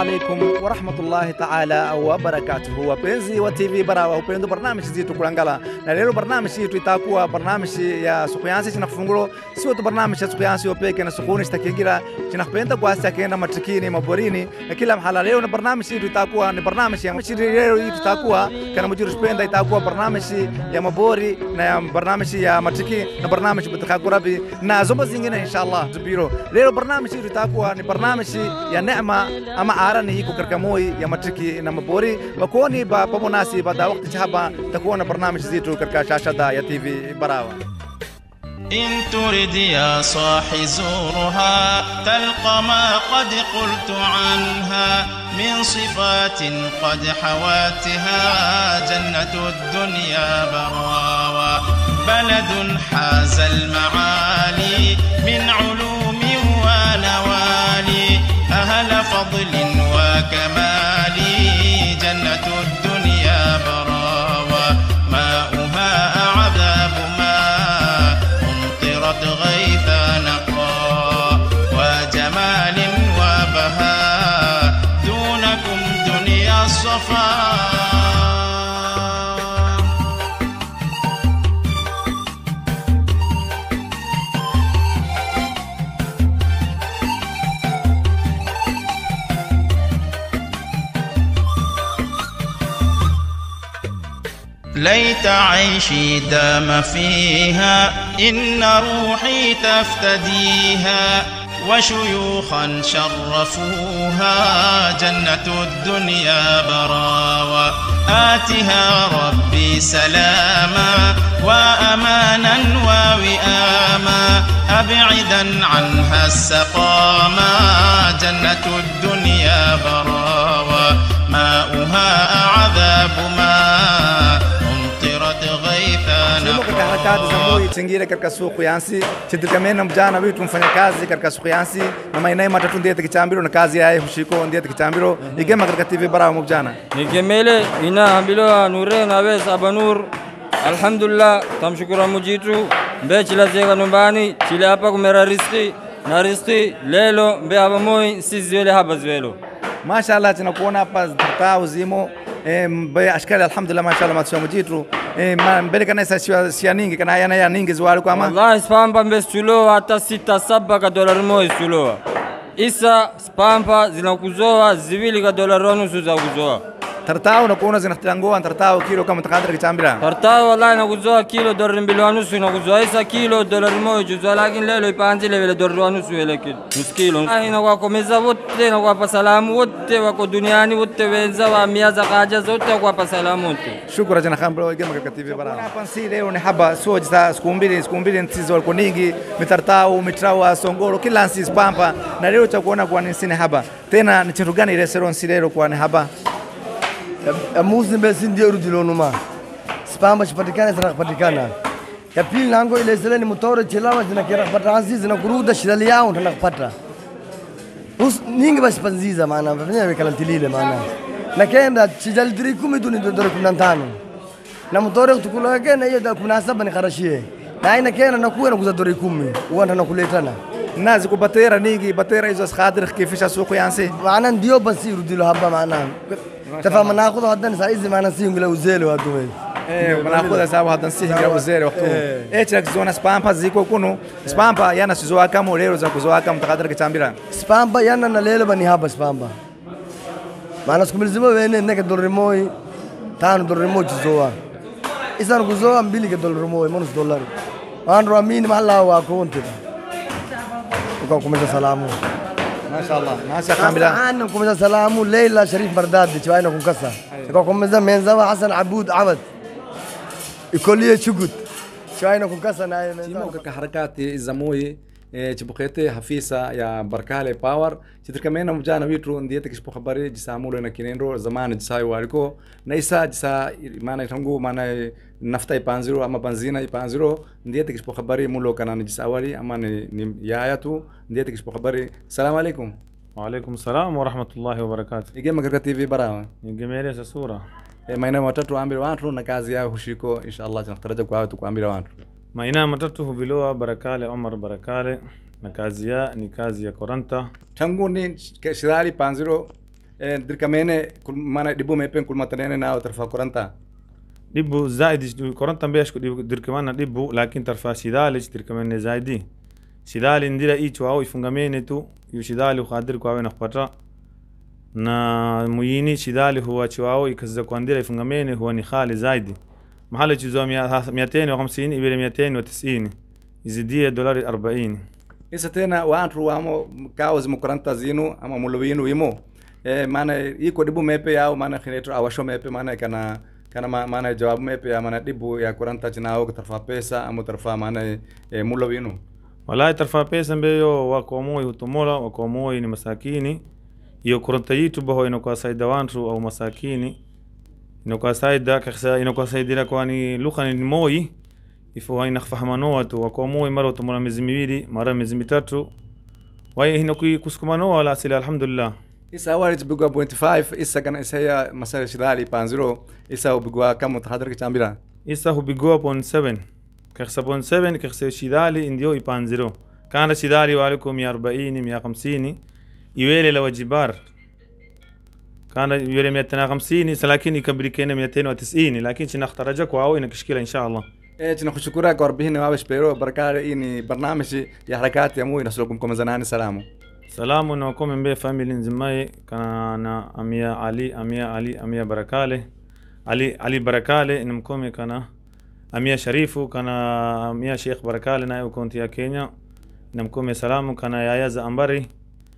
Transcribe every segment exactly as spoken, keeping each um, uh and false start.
عليكم ورحمة الله تعالى وبركاته. Wapenzi wa T V Barawa, upendo barnamij zetu kulangala. Na leo barnamij yetu itakuwa barnamij ya Sukuyansi chinakufungulo. Sio tu barnamij ya Sukuyansi opeke na Sukuni shtakigira chinakupenda kwa hasa kenda matrikini maborini na kila mahala. Leo na barnamij yetu itakuwa ni barnamij ya mchiri. Leo yetu itakuwa kana mjuru spenda itakuwa barnamij ya mabori na ya barnamij ya matriki na barnamij butakakurabi na zombo zingine inshallah zubiro. Leo barnamij yetu itakuwa ni barnamij ya neema ama arani hiko karkamoi ya matriki na mabori wakoni ba pamonasi bada wakati chahaba takuwa na barnamij zetu katika shashada ya T V Barawa. إن ترد يا صاحي زورها تلقى ما قد قلت عنها من صفات قد حواتها جنة الدنيا براوى بلد حاز المعالي من علوم ونوالي أهل فضل وكمال جنة الدنيا براوى ماؤها أعذاب ماء أمطرت غيث نقاء وجمال وبهاء دونكم دنيا الصفاء. ليت عيشي دام فيها إن روحي تفتديها وشيوخا شرفوها جنة الدنيا براوى آتها ربي سلاما وأمانا ووئاما أبعدا عنها السقاما جنة الدنيا براوى ماؤها أعذاب ماء katika harakati za Moi Tingire katika Sukuyansi chitikamena mjana wetu mfanya kazi katika Sukuyansi na maeneo matatu ndiye kichambiro na kazi yae hushiko ndiye kichambiro igema katika T V Barawa mjana nigemele ina hambilo nure na wes abanur alhamdulillah tamshukuru mujitu mbe chila zega nyumbani chila hapa kumera riziki na riziki lelo mbe hapa Moi sizwele hapa zwelo mashallah tunakuona hapa tatao zimo mbe ashkali alhamdulillah mashallah matswa mujitu mbele kana isa sia ningi kana yana ya ningi zwali kwa ama wallahi spampa mbe stulo hata sita saba ka dolar moja stulo isa spampa zinakuzoa zivili ka dolar nusu za kuzoa tartao nakuona zinatilangoa tartao kilo kama takadra kichambira tartao wallahi nakuzoa kilo dolar mbili nusu nakuzoa isa kilo dolar moja zoa lakini lelo ipanzi level dolar nusu ile kilo nusu kilo ina kwa komeza wote na kwa salamu wote wako duniani wote wenza wa miaza kaja zote kwa pa salamu wote shukran jana khambro igema katika T V Barawa hapa si leo ni haba sio za siku mbili siku mbili ntizo walikuwa nyingi mitartao mitrawa songoro kila nsi spampa na leo cha kuona kwa nini haba tena ni kitu gani ile seron silero kwa ni haba amuzi mbesi ndio rudilonuma spamba chipatikana zinakupatikana ya pili nango ile zile ni motoro chilawa zinakira kupata azizi zinakuruda shirali yao tunakupata us ningi basi panziza maana mfanya wekalantilile maana na kenda chijali tiri kumi tu ni dodoro kumi na tano na motoro tukula kena hiyo kumi na saba ni karashie na ina kena na kuwa na kuzadori kumi uanda na kuletana nazi kubatera ningi batera hizo khadir kifisha Sukuyansi maana ndio basi rudilo haba maana تفهم ناخذ هذا سايز ما نسيهم ولا وزيله هذول ايه بناخذ سوا هذا نسيهم ولا وزيله وقته ايه تشك زونا spampa ziko kuno spampa yana sizoa kama leo za kuzoa kama takadra kichambira spampa yana na lelo bani haba spampa maana siku mzima wene neka dolar moja tano dolar moja zoa isa kuzoa mbili ke dolar moja minus dolar andro amini mahalla wa konti uko kumeza salamu ما شاء الله ما شاء الله أنا كم سلامو ليلى شريف برداد شوينا كم كسر كم زمان من زمان حسن عبود عبد يكليه شقد شوينا كم كسر ناي من زمان كحركات الزموي تبقيته حفيسة يا بركالة باور تتركمنا مجانا ويترو نديتك إيش بخبري جسامولو نكينيرو زمان جساي واركو نيسا جسا ما نتهنجو ما ن نفتا يبانزيرو أما بنزينا يبانزيرو نديتك إيش بخبري مولو كنا نجساوري أما ن ياياتو نديتك إيش بخبري السلام عليكم. وعليكم السلام ورحمة الله وبركاته. يجي مكرك تي في براوا. يجي ميريس الصورة. maina matatu ambira watu na kazi yao hushiko inshallah tunataraja kwa watu kuambira watu maina matatu hubiloa barakale Omar barakale na kazi ya ni kazi ya koranta tangu ni shirali panziro dirkamene mana dibu mepen kul matanene na tarfa koranta دبو زايد كورنتا بيش دركمان دبو لكن ترفا سيدالج دركمان زايدي سيدال انديرا ايچ واو يفنغامين تو يشيدال وخادر كواوي نخبطا نا ميني سيدال هو تشواو يكزا كوانديرا يفنغامين هو نخال زايدي محل جزو مئتين وخمسين إلى مئتين وتسعين يزيدية دولار أربعين إذا تنا وانترو وامو كاوز مكورنتا زينو أما مولوينو يمو مانا يكو دبو ميبي ياو مانا خينيتو awasho mepe maana kana kana maana jawabu mepe ya maana dibu ya kuranta chinao tarfa pesa amu tarfa maana mulo winu wala tarfa pesa mbeyo wakomo yutumola wakomo ni masakini iyo kuranta yitu baho ino kwa saida wantu au masakini ino kwa saida kasa ino kwa saidira kwani lukhani ni moi ifo haina fahamano watu wakomo mara utumola miezi miwili mara miezi mitatu wae hino kusukumano wala asili alhamdulillah isa awali bigwa point five isa kana isa ya masala shidali panziro isa bigwa kama tahadhari kichambira isa bigwa point seven كخسة point seven كخسة شدالي انديو يبانزيرو كان شدالي وعليكم مئة وأربعين مئة وخمسين يويلي لوجبار كان يويلي مئتين وخمسين لكن يكبري كينا مئتين وتسعين لكن شنخترجك واو انك اشكيله ان شاء الله ايه نشكرك وربهن وابش بيرو بركاته اني برنامج يا حركات يا مو نسلكم كم زنان سلام سلام ونكم من بي فاميلي زماي كان انا اميا علي اميا علي اميا بركاله علي علي بركاله انكم كان اميا شريفو كان اميا شيخ بركاله نايو كنت يا كينيا نمكم سلام كان يا ياز امبري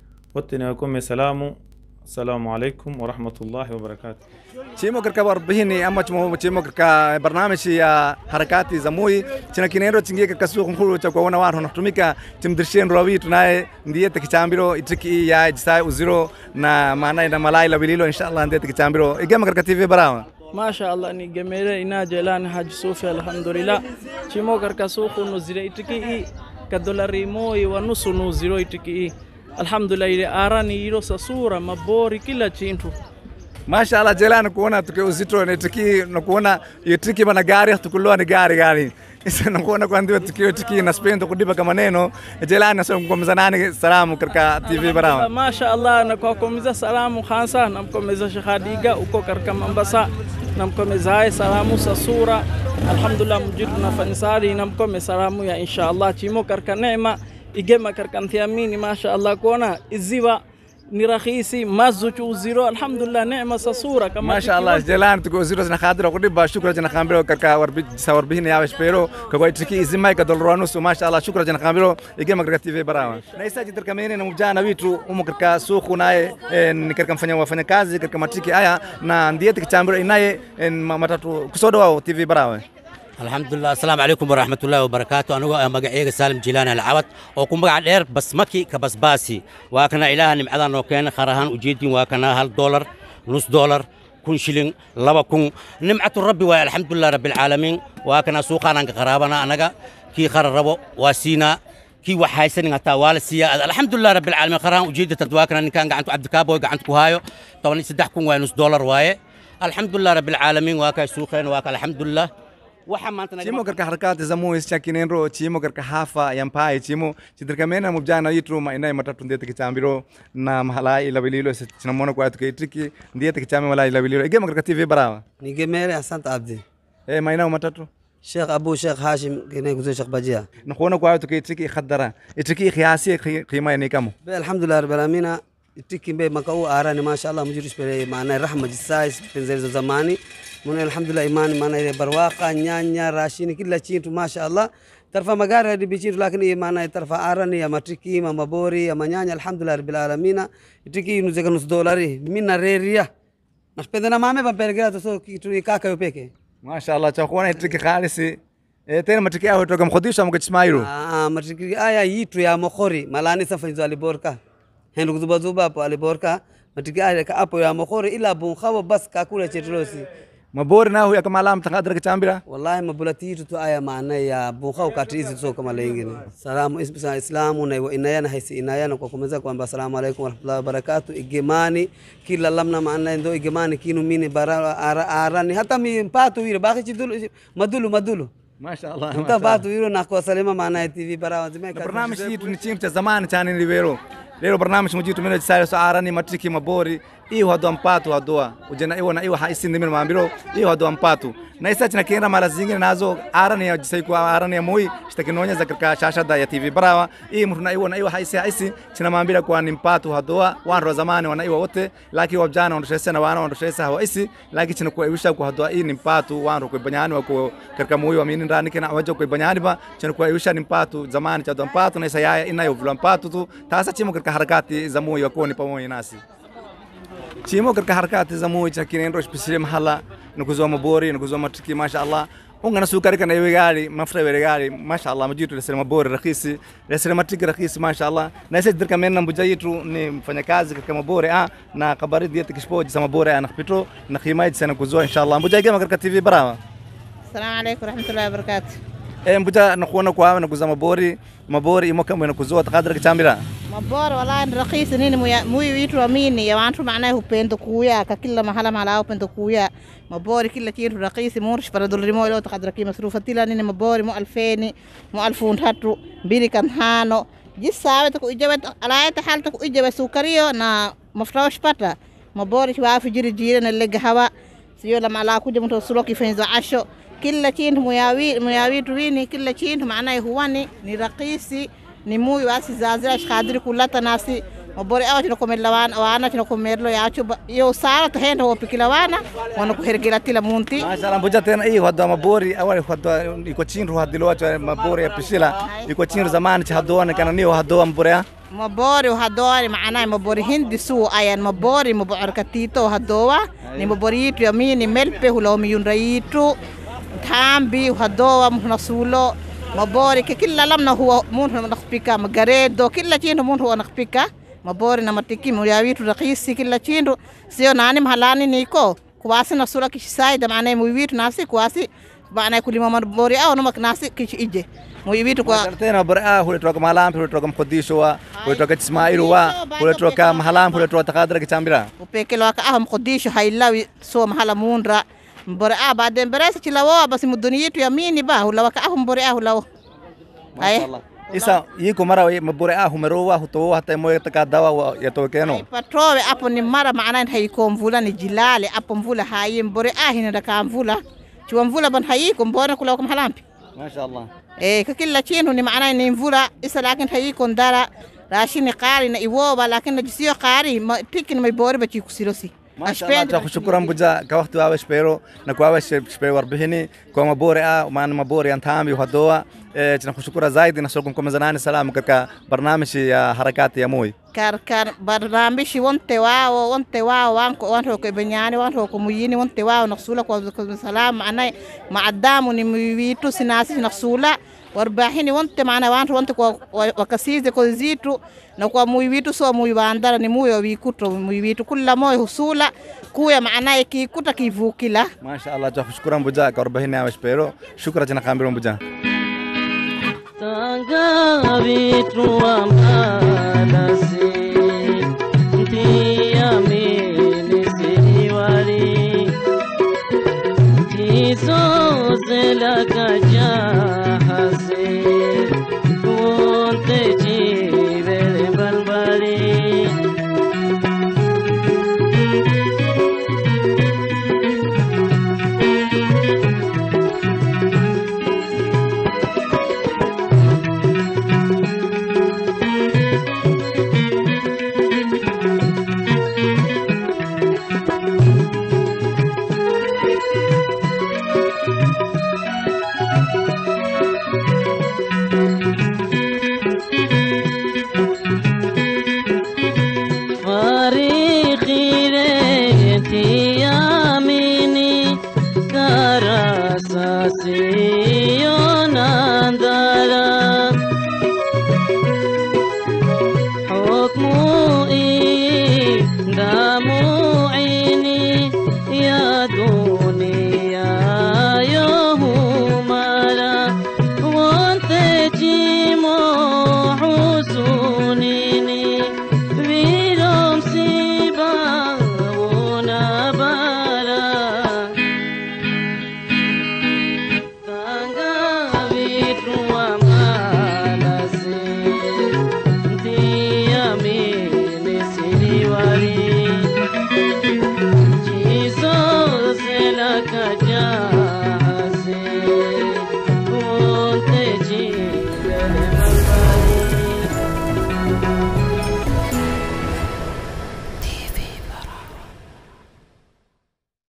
وتنكم سلام السلام عليكم ورحمة الله وبركاته. Chimo katika warbihini ama chimo chimo katika barnamij ya harakati za Moi china kinendo chingie katika soko nkuru cha kuona watu wanatumika timdirsheni rawi tunaye ndiye tekichambiro itiki ya jisai uziro na maana ina malai la bililo inshallah ndiye tekichambiro igema katika T V Barawa masha Allah ni gemere ina jelani Haji Sufi alhamdulillah chimo katika soko nuzire itiki ka dolari Moi wa nusu nuziro itiki alhamdulillah ile arani hilo sasura mabori kila chintu masha Allah jelani kuona tuke uzito na tiki na kuona yitiki bana gari tukuloa ni gari gari isa na kuona kwa ndio tukio tiki na spendo kudiba kama neno jelani sasa mkomeza nani salamu katika T V Barawa masha Allah na kwa komeza salamu khansa na mkomeza Sheikh Hadiga uko katika Mombasa na mkomeza salamu sasura alhamdulillah mjidu na fanisari na mkomeza salamu ya inshallah chimo katika neema igema katika nthiamini masha Allah kuona iziwa ni rahisi mazuchu uziro alhamdulillah neema sasura kama masha Allah jelani tuko uziro zina khadira kudiba shukra jana khambiro katika warbi sawarbihini ya spero kwa itiki izimai ka dolrano so masha Allah shukra jana khambiro igema katika T V Barawa na isa jitar kamene na mjana witu umo katika soko naye ni katika mfanya wafanya kazi katika matiki haya na ndiye tikichambiro inaye matatu kusodo wao T V Barawa الحمد لله السلام عليكم ورحمة الله وبركاته أنا مقعيق سالم جيلان العوض وكم بقى دير بس مكي كبسباسي وكنا إله نمعدان وكان خرهان وجيدين وكنا هال دولار نص دولار كون شلين لبا كون نمعت الرب والحمد لله رب العالمين وكنا سوقنا قرابنا أنا كي خرربو وسينا كي وحايسن غتاوال سيا الحمد لله رب العالمين خرهان وجيد تدواكنا إن كان قعدت عبد كابو قعدت كوهايو طبعا يسدحكم ونص دولار واي الحمد لله رب العالمين وكا سوقين وكا الحمد لله chimo katika harakati za Moi cha kinenro chimo katika hafa ya mpai chimo chidirkamena mubjana yitru maina matatu ndiye tikichambiro na mahala ila bililo tunamwona kwa tukitiki ndiye tikichame wala ila bililo igema katika T V Barawa ni gemere asante abdi eh maina matatu Sheikh Abu Sheikh Hashim kene kuzo Sheikh Bajia nakuona kwa tukitiki khadara itiki khiyasi qima ni kamo alhamdulillah rabbil alamin itiki mbe makau arani mashallah mujirish pere maana rahma jisais penzel zamani من الحمد لله إيمان من إلى برواقة نيانيا راشين كل شيء ما شاء الله ترفع مقارة دي بيشير لكن إيمان ترفع أراني يا ماتريكي ما مبوري يا منيانيا الحمد لله رب العالمين تريكي نزيك نص دولاري من ريريا مش بدنا ما مبى برجع تسوق كي كاكا يبيكي ما شاء الله تأخونا تريكي خالصي تين ماتريكي أهو توكم خديش أمك تسمعيرو آه ماتريكي آية يتو يا مخوري ملاني سفنزو على بوركا هنو زوبا زوبا على بوركا ماتريكي آية كأبو يا مخوري إلا بونخاو بس كاكولا تشتروسي mabori na huya kama alam takadra kichambira wallahi mabulati tu aya maana ya bukhau katizi so kama lingine salamu isbisa islamu na inayana haisi inayana kwa kumeza kwamba asalamu alaykum warahmatullahi wabarakatuh igemani kila lamna maana ndo igemani kinu mini bara ara arani hata mi mpatu ile baki chidulu madulu madulu mashaallah mtapatu hilo na kwa salama maana T V Barawa zimeka barnamij hii ni chimcha zamani chani libero leo barnamij mjitu mimi jisaya so arani matriki mabori iyo hado mpatu hadoa ujena iwa na iwa haisi ndimir mambiro iyo hado mpatu na isa china kenda mala zingine nazo arani ya jisai kwa arani ya mui shtakinonya za katika shashada ya T V Barawa hii mtu na iwa na iwa haisi haisi china mambira kwa ni mpatu hadoa wanro zamani wana iwa wote laki wabjana wandoshesa na wana wandoshesa hawa isi laki china kwa iwisha kwa hadoa hii ni mpatu wanro kwa banyani wa kwa katika mui wa mini ndani kena wajo kwa banyani ba china kwa iwisha ni mpatu zamani cha mpatu na isa yaya inayo vula mpatu tu tasa chimo katika harakati za mui wa kwa ni pamoja nasi chimo katika harakati za mui cha kinendo spesifia mahala nukuzoa mabori nukuzoa matiki masha Allah unga nasukari kana iwe gari mafuta iwe gari masha Allah majitu lesema mabori rahisi lesema matiki rahisi masha Allah na sisi dirka mena mbuja yetu ni mfanyakazi katika mabori ah na kabaridi yetu kishpoji za mabori ana kupito na khimaji sana kuzoa inshallah mbuja kama katika T V Barawa. Assalamu alaykum warahmatullahi wabarakatuh. Eh mbuja nakuona kwa na kuzoa mabori mabori imo kama kuzoa takadra kichambira mabori wala ni rahisi nini mui witu amini ya watu maana hupendo kuya kila mahala mahala hupendo kuya mabori kila kitu rahisi mursh para dolari mo leo takadra ki masrufatila nini mabori mo alfeni mo alfun tatu mbili kan hano jisawe taku ijabe alaita hal taku ijabe sukario na mafrash pata mabori wafi jiri jiri na lega hawa sio la mala kuja mtu suloki fenza asho kila kitu muyawi muyawi tuwini kila kitu maana huwani ni rahisi ni mui wasi zazira shadiri kulata nasi mabori awa chino komelawana wana chino komelo yacho yo sara tahenda ho pikilawana wana kuhergela tila munti mashallah mbuja tena hii hado mabori awali hado iko chinru hadilo acho mabori ya pishila iko chinru zamani cha hado na kana niyo hado mabori mabori hado maana mabori hindi su ayan mabori mabarkatito hadoa ni mabori yitu yamini melpe hulomi yunraitu tambi hadoa mnasulo mabori kila lamna huwa munhu nakpika magaredo kila chindu munhu huwa nakpika mabori na matiki muyawitu rahisi kila chindu sio nani mahalani niko kuwasi na sura kishaida maana muyawitu nasi kuwasi maana kulima mabori au noma nasi kish ije muyawitu kwa tena mabori ah huletoka mahalam huletoka mkodisho wa huletoka Ismailu wa huletoka mahalam huletoka takadra kichambira upekelo aka ah mkodisho hailawi so mahala mundra mbore ah baden beresa chilawo basi muduni yetu yamini ba hulawa ka ah mbore ah hulawo ay isa yiko mara mbore ah humerowa huto hata moyo takadawa yatokeno patrowe apo ni mara maana haiko mvula ni jilale apo mvula hayi mbore ah hinda ka mvula chwa mvula ban hayiko mbona kulawa kama halampi mashaallah eh kila chinu ni maana ni mvula isa lakini hayiko ndara rashini qari na iwoba lakini jisio qari tikin mai bore bachi kusirosi mashallah kushukuru mbuja kwa wakati wawe spero na kwa wawe spero warbihini kwa mabore ah maana mabore antami hadoa eh tunakushukuru zaidi na sokon kwa zanani salamu katika barnamishi ya harakati ya Moi karkar barnamishi wonte wao wonte wao wanko wanto ko benyani wanto ko muyini wonte wao naksula kwa salamu ana maadamu ni muyitu sinasi naksula warbahini wonte maana wanto wonte kwa wakasize kwa zitu na kwa muyitu so muyibandara ni muyo wikuto muyitu kula moyo husula kuya maana ikikuta kivukila mashaallah tunakushukuru mbuja kwa warbahini ya spero shukra jana kambiro mbuja Tanga vitu wa madasi Ntia mini siniwari Tiso zela kaji